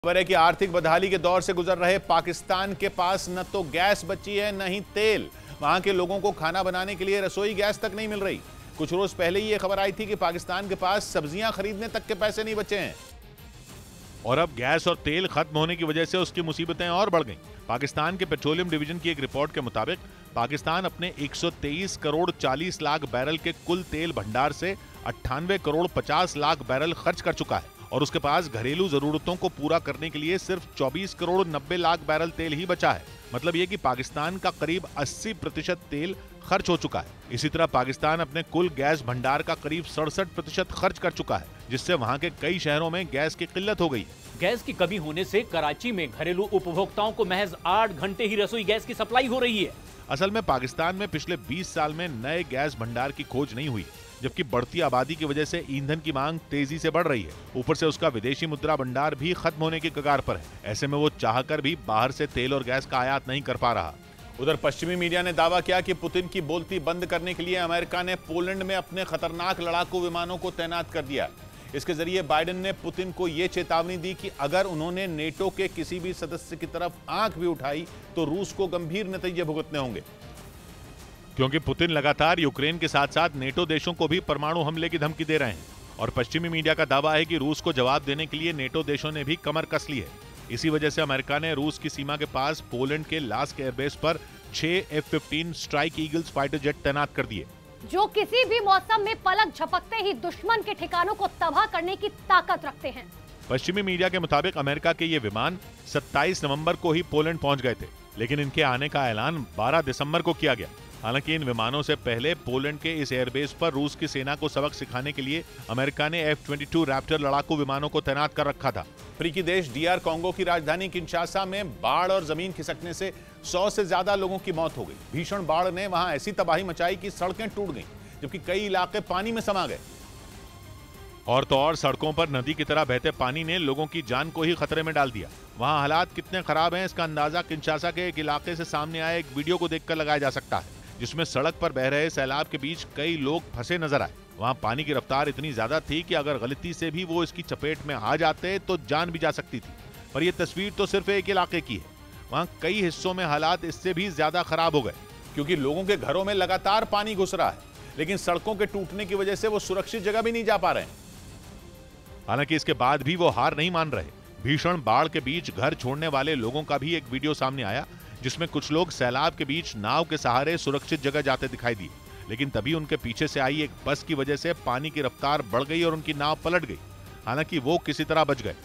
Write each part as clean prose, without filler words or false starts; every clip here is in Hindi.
खबर है कि आर्थिक बदहाली के दौर से गुजर रहे पाकिस्तान के पास न तो गैस बची है न ही तेल। वहां के लोगों को खाना बनाने के लिए रसोई गैस तक नहीं मिल रही। कुछ रोज पहले ही यह खबर आई थी कि पाकिस्तान के पास सब्जियां खरीदने तक के पैसे नहीं बचे हैं और अब गैस और तेल खत्म होने की वजह से उसकी मुसीबतें और बढ़ गईं। पाकिस्तान के पेट्रोलियम डिवीजन की एक रिपोर्ट के मुताबिक पाकिस्तान अपने 123 करोड़ 40 लाख बैरल के कुल तेल भंडार से 98 करोड़ 50 लाख बैरल खर्च कर चुका है और उसके पास घरेलू जरूरतों को पूरा करने के लिए सिर्फ 24 करोड़ 90 लाख बैरल तेल ही बचा है। मतलब ये कि पाकिस्तान का करीब 80% तेल खर्च हो चुका है। इसी तरह पाकिस्तान अपने कुल गैस भंडार का करीब 67% खर्च कर चुका है, जिससे वहाँ के कई शहरों में गैस की किल्लत हो गई है। गैस की कमी होने से कराची में घरेलू उपभोक्ताओं को महज 8 घंटे ही रसोई गैस की सप्लाई हो रही है। असल में पाकिस्तान में पिछले 20 साल में नए गैस भंडार की खोज नहीं हुई, जबकि बढ़ती आबादी की वजह से ईंधन की मांग तेजी से बढ़ रही है। ऊपर से उसका विदेशी मुद्रा भंडार भी खत्म होने की कगार पर है। ऐसे में वो चाहकर भी बाहर से तेल और गैस का आयात नहीं कर पा रहा। उधर पश्चिमी मीडिया ने दावा किया कि पुतिन की बोलती बंद करने के लिए अमेरिका ने पोलैंड में अपने खतरनाक लड़ाकू विमानों को तैनात कर दिया। इसके जरिए बाइडेन ने पुतिन को यह चेतावनी दी कि अगर उन्होंने नेटो के किसी भी सदस्य की तरफ आंख भी उठाई तो रूस को गंभीर नतीजे भुगतने होंगे, क्योंकि पुतिन लगातार यूक्रेन के साथ साथ नेटो देशों को भी परमाणु हमले की धमकी दे रहे हैं और पश्चिमी मीडिया का दावा है कि रूस को जवाब देने के लिए नेटो देशों ने भी कमर कस ली है। इसी वजह से अमेरिका ने रूस की सीमा के पास पोलैंड के लास्क एयरबेस पर 6 F-15 strike eagles fighter jet तैनात कर दिए, जो किसी भी मौसम में पलक झपकते ही दुश्मन के ठिकानों को तबाह करने की ताकत रखते हैं। पश्चिमी मीडिया के मुताबिक अमेरिका के ये विमान 27 नवंबर को ही पोलैंड पहुंच गए थे, लेकिन इनके आने का ऐलान 12 दिसंबर को किया गया। हालांकि इन विमानों से पहले पोलैंड के इस एयरबेस पर रूस की सेना को सबक सिखाने के लिए अमेरिका ने F-22 रैप्टर लड़ाकू विमानों को तैनात कर रखा था। अफ्रीकी देश DR कांगो की राजधानी किंशासा में बाढ़ और जमीन खिसकने से 100 से ज्यादा लोगों की मौत हो गई। भीषण बाढ़ ने वहां ऐसी तबाही मचाई कि सड़कें टूट गईं, जबकि कई इलाके पानी में समा गए। और तो और सड़कों पर नदी की तरह बहते पानी ने लोगों की जान को ही खतरे में डाल दिया। वहां हालात कितने खराब हैं, इसका अंदाजा किंशासा के एक इलाके से सामने आए एक वीडियो को देखकर लगाया जा सकता है, जिसमें सड़क पर बह रहे सैलाब के बीच कई लोग फंसे नजर आए। वहां पानी की रफ्तार इतनी ज्यादा थी कि अगर गलती से भी वो इसकी चपेट में आ जाते तो जान भी जा सकती थी। पर यह तस्वीर तो सिर्फ एक इलाके की है। वहां कई हिस्सों में हालात इससे भी ज्यादा खराब हो गए, क्योंकि लोगों के घरों में लगातार पानी घुस रहा है, लेकिन सड़कों के टूटने की वजह से वो सुरक्षित जगह भी नहीं जा पा रहे हैं। हालांकि इसके बाद भी वो हार नहीं मान रहे। भीषण बाढ़ के बीच घर छोड़ने वाले लोगों का भी एक वीडियो सामने आया, जिसमें कुछ लोग सैलाब के बीच नाव के सहारे सुरक्षित जगह जाते दिखाई दिए, लेकिन तभी उनके पीछे से आई एक बस की वजह से पानी की रफ्तार बढ़ गई और उनकी नाव पलट गई। हालांकि वो किसी तरह बच गए।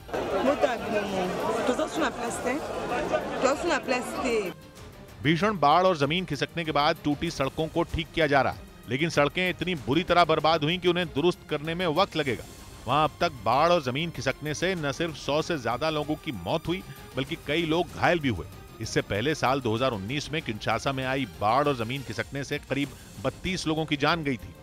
भीषण बाढ़ और जमीन खिसकने के बाद टूटी सड़कों को ठीक किया जा रहा है, लेकिन सड़कें इतनी बुरी तरह बर्बाद हुई कि उन्हें दुरुस्त करने में वक्त लगेगा। वहां अब तक बाढ़ और जमीन खिसकने से न सिर्फ 100 से ज्यादा लोगों की मौत हुई, बल्कि कई लोग घायल भी हुए। इससे पहले साल 2019 में किंशासा में आई बाढ़ और जमीन खिसकने से करीब 32 लोगों की जान गई थी।